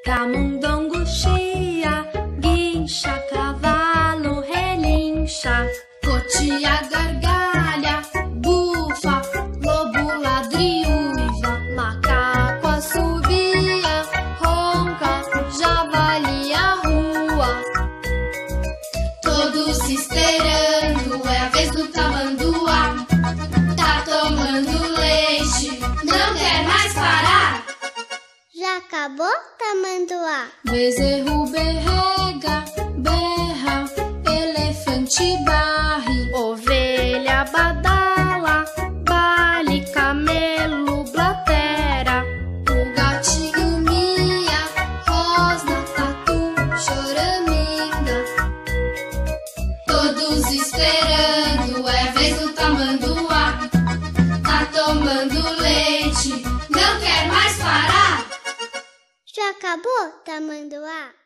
Camundongo chia, guincha, cavalo relincha, cotia gargalha, bufa, lobo ladria, uiva, macaco assovia, ronca, javali arrua. Todos se esperando, é a vez do tamanduá. Tá tomando leite, não quer mais parar. Já acabou, tamanduá? Bezerro berrega, berra, elefante barre, ovelha badala, bale, camelo, blatera. O gatinho mia, rosna, tatu, choraminga. Todos esperando, é a vez do tamanduá. Tá tomando leite, não quer mais parar. Já acabou, tamanduá?